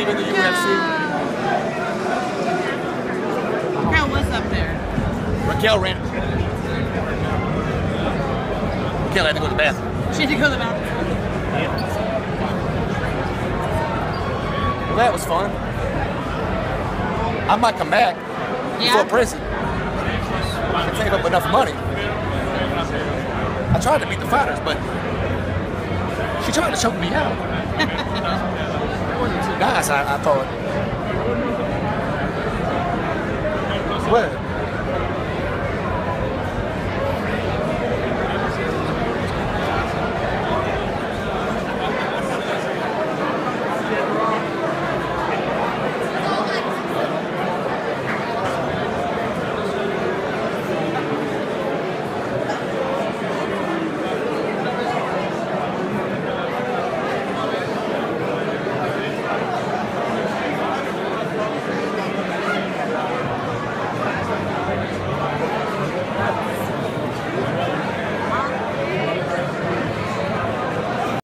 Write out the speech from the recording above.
leaving the UFC. Raquel was up there. Raquel ran. Raquel had to go to the bathroom. She had to go to the bathroom. Well, that was fun. I might come back before prison. I saved up enough money. I tried to beat the fighters, but she tried to choke me out. It wasn't too nice, I thought. What?